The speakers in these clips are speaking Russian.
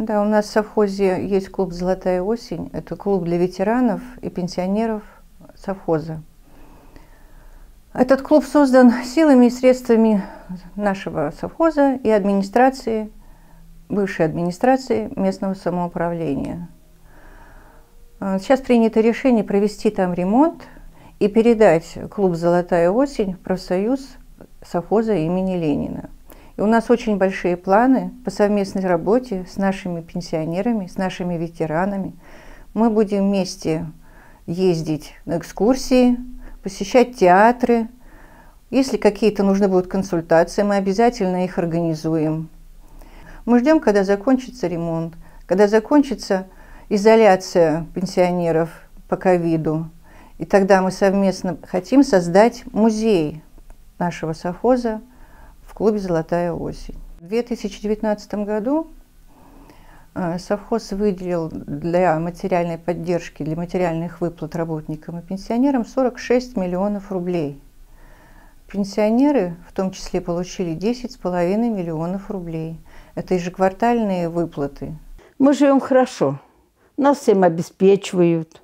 Да, у нас в совхозе есть клуб «Золотая осень». Это клуб для ветеранов и пенсионеров совхоза. Этот клуб создан силами и средствами нашего совхоза и администрации, бывшей администрации местного самоуправления. Сейчас принято решение провести там ремонт и передать клуб «Золотая осень» в профсоюз совхоза имени Ленина. И у нас очень большие планы по совместной работе с нашими пенсионерами, с нашими ветеранами. Мы будем вместе ездить на экскурсии, посещать театры. Если какие-то нужны будут консультации, мы обязательно их организуем. Мы ждем, когда закончится ремонт, когда закончится изоляция пенсионеров по ковиду. И тогда мы совместно хотим создать музей нашего совхоза в клубе «Золотая осень». В 2019 году совхоз выделил для материальной поддержки, для материальных выплат работникам и пенсионерам 46 миллионов рублей. Пенсионеры в том числе получили 10,5 миллионов рублей. Это ежеквартальные выплаты. Мы живем хорошо. Нас всем обеспечивают.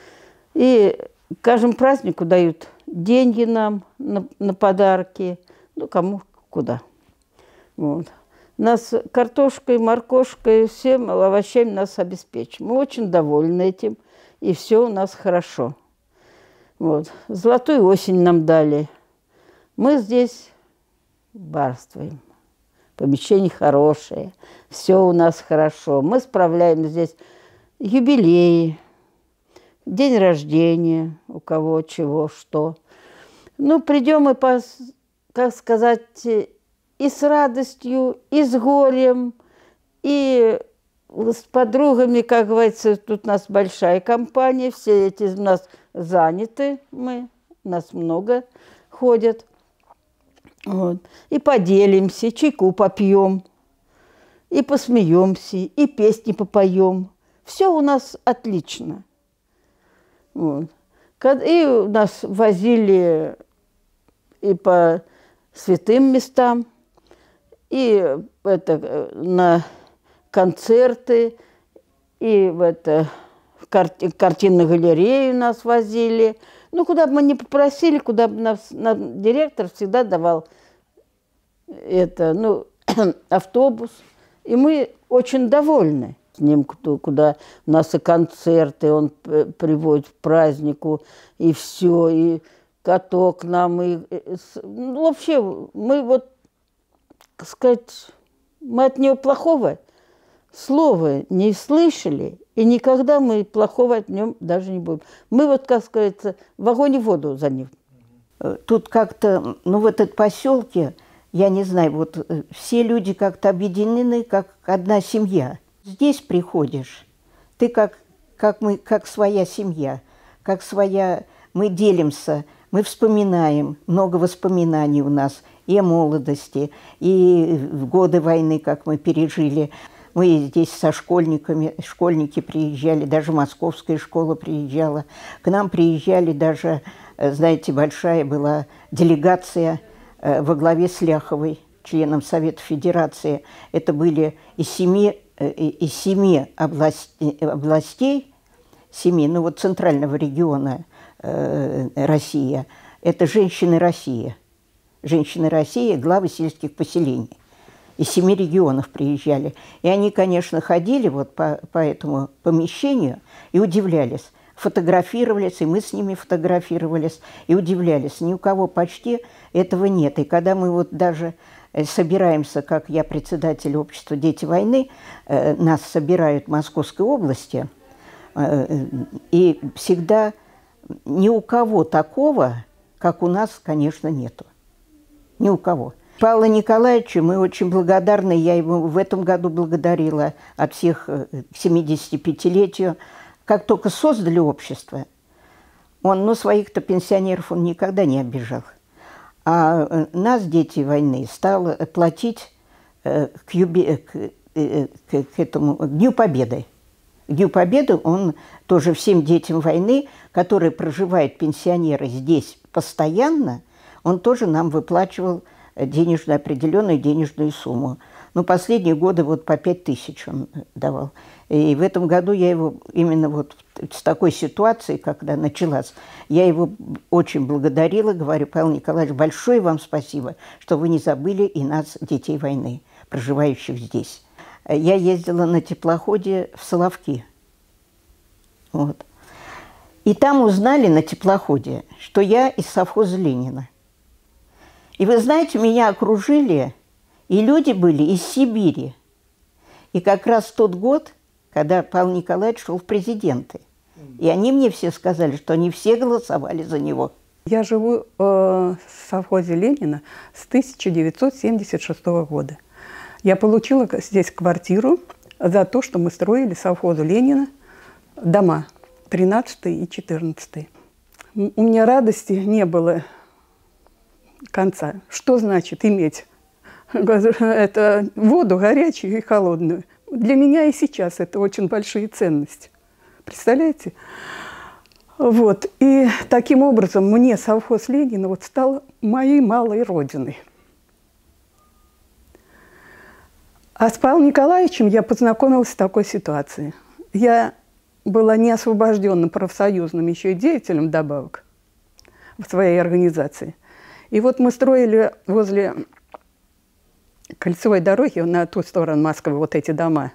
И к каждому празднику дают деньги нам на подарки. Ну, кому куда. Вот. Нас картошкой, моркошкой, всем овощами нас обеспечивают. Мы очень довольны этим, и все у нас хорошо. Вот. Золотую осень нам дали. Мы здесь барствуем. Помещение хорошее, все у нас хорошо. Мы справляем здесь юбилеи, день рождения, у кого чего, что. Ну, придем и, как сказать, и с радостью, и с горем, и с подругами, как говорится, тут у нас большая компания, все эти у нас заняты, нас много ходят. Вот. И поделимся, чайку попьем, и посмеемся, и песни попоем. Все у нас отлично. Вот. И нас возили и по святым местам, и на концерты, и в картинную галерею нас возили. Ну, куда бы мы ни попросили, куда бы нас директор всегда давал автобус. И мы очень довольны с ним, куда у нас и концерты, он приводит к празднику, и все, и каток нам, ну, вообще, мы вот, так сказать, мы от него плохого слова не слышали, и никогда мы плохого от нем даже не будем. Мы вот, как сказать, в огонь и воду за ним. Тут как-то, ну, в этом поселке, я не знаю, вот все люди как-то объединены, как одна семья. Здесь приходишь, ты как своя семья, как своя, мы делимся, мы вспоминаем, много воспоминаний у нас и о молодости, и в годы войны, как мы пережили. Мы здесь со школьниками, школьники приезжали, даже московская школа приезжала. К нам приезжали даже, знаете, большая была делегация во главе с Ляховой, членом Совета Федерации. Это были из семи областей, ну вот центрального региона Россия. Это женщины России. Женщины России, главы сельских поселений. Из 7 регионов приезжали. И они, конечно, ходили вот по этому помещению и удивлялись. Фотографировались, и мы с ними фотографировались, и удивлялись. Ни у кого почти этого нет. И когда мы вот даже собираемся, как я председатель общества «Дети войны», нас собирают в Московской области, и всегда ни у кого такого, как у нас, конечно, нету. Ни у кого. Павлу Николаевичу мы очень благодарны. Я его в этом году благодарила от всех к 75-летию. Как только создали общество, он, своих-то пенсионеров он никогда не обижал. А нас, «Дети войны», стал платить к Дню Победы. К Дню Победы он тоже всем детям войны, которые проживают пенсионеры здесь постоянно, он тоже нам выплачивал определенную денежную сумму. Но последние годы вот по 5000 он давал. И в этом году я его именно вот с такой ситуацией, когда началась, я его очень благодарила, говорю: Павел Николаевич, большое вам спасибо, что вы не забыли и нас, детей войны, проживающих здесь. Я ездила на теплоходе в Соловки. Вот. И там узнали на теплоходе, что я из совхоза Ленина. И вы знаете, меня окружили, и люди были из Сибири. И как раз в тот год, когда Павел Николаевич шел в президенты. И они мне все сказали, что они все голосовали за него. Я живу в совхозе Ленина с 1976 года. Я получила здесь квартиру за то, что мы строили совхозу Ленина дома 13 и 14. У меня радости не было конца. Что значит иметь это воду горячую и холодную? Для меня и сейчас это очень большие ценности. Представляете? Вот. И таким образом мне совхоз Ленина вот стал моей малой родиной. А с Павлом Николаевичем я познакомилась в такой ситуации. Я была неосвобожденным профсоюзным еще и деятелем добавок в своей организации. И вот мы строили возле кольцевой дороги на ту сторону Москвы вот эти дома.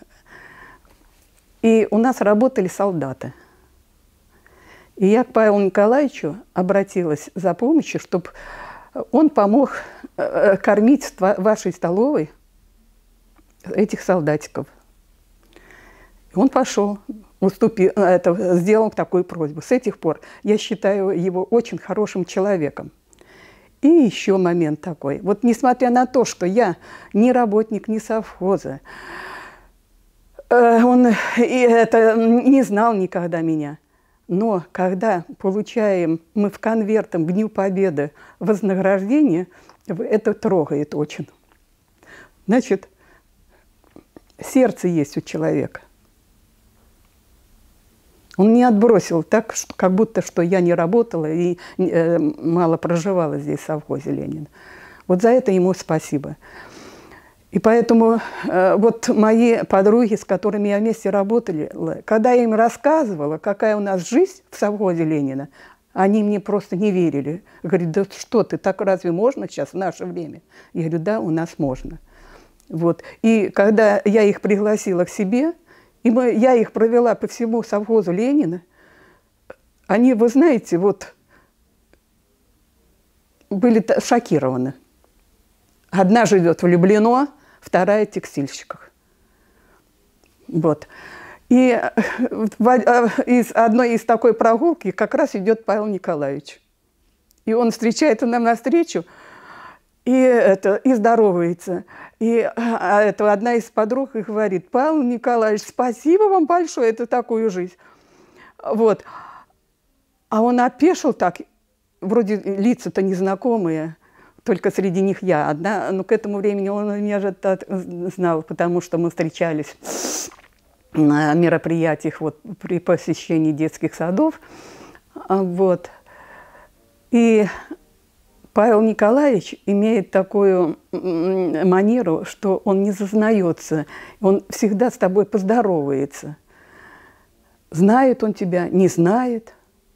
И у нас работали солдаты. И я к Павлу Николаевичу обратилась за помощью, чтобы он помог кормить в вашей столовой этих солдатиков. И он пошел, сделал такую просьбу. С этих пор я считаю его очень хорошим человеком. И еще момент такой. Вот несмотря на то, что я не работник, не совхоза, он не знал никогда меня. Но когда получаем мы в конвертом к Дню Победы вознаграждение, это трогает очень. Значит, сердце есть у человека. Он не отбросил так, как будто что я не работала и мало проживала здесь, в совхозе Ленина. Вот за это ему спасибо. И поэтому вот мои подруги, с которыми я вместе работали, когда я им рассказывала, какая у нас жизнь в совхозе Ленина, они мне просто не верили. Говорят: да что ты, так разве можно сейчас в наше время? Я говорю: да, у нас можно. Вот. И когда я их пригласила к себе, я их провела по всему совхозу Ленина, они, вы знаете, вот были шокированы. Одна живет в Люблино, вторая в текстильщиках. Вот. И из одной из такой прогулки как раз идет Павел Николаевич. И он встречает нам навстречу и здоровается. И одна из подруг и говорит: Павел Николаевич, спасибо вам большое, это такую жизнь. Вот. А он опешил так, вроде лица-то незнакомые, только среди них я одна, но к этому времени он меня же знал, потому что мы встречались на мероприятиях вот, при посещении детских садов. Вот. И Павел Николаевич имеет такую манеру, что он не зазнается, он всегда с тобой поздоровается. Знает он тебя, не знает.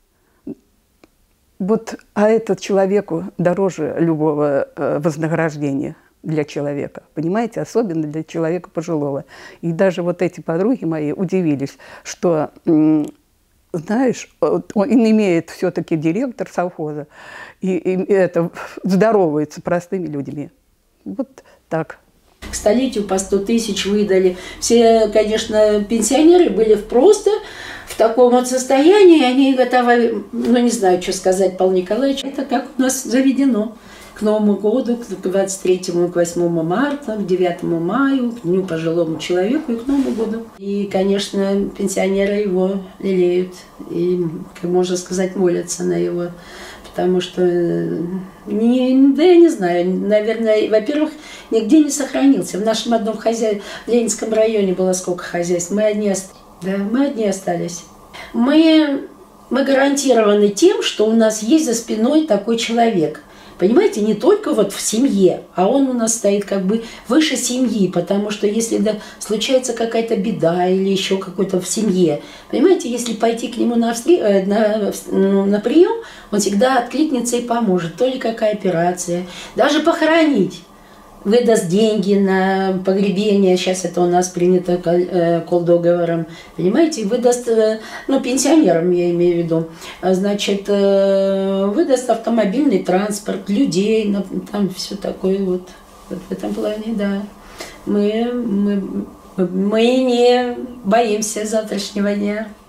Вот, а это человеку дороже любого вознаграждения для человека, понимаете, особенно для человека пожилого. И даже вот эти подруги мои удивились, что, знаешь, он имеет все-таки директор совхоза, и это здоровается простыми людьми. Вот так. К столетию по 100 тысяч выдали. Все, конечно, пенсионеры были просто в таком вот состоянии, они готовы, ну не знаю, что сказать, Павел Николаевич, это как у нас заведено. К Новому году, к 23-му, к 8 марта, к 9 мая, к Дню пожилому человеку и к Новому году. И, конечно, пенсионеры его лелеют и, как можно сказать, молятся на его. Потому что, да я не знаю, наверное, во-первых, нигде не сохранился. В нашем одном хозяйстве, в Ленинском районе было сколько хозяйств, мы одни остались. Мы гарантированы тем, что у нас есть за спиной такой человек. Понимаете, не только вот в семье, а он у нас стоит как бы выше семьи, потому что если случается какая-то беда или еще какой-то в семье, понимаете, если пойти к нему на прием, он всегда откликнется и поможет. То ли какая операция, даже похоронить. Выдаст деньги на погребение, сейчас это у нас принято колдоговором, понимаете, выдаст, пенсионерам я имею в виду, значит, выдаст автомобильный транспорт, людей, там все такое вот в этом плане, да. Мы не боимся завтрашнего дня.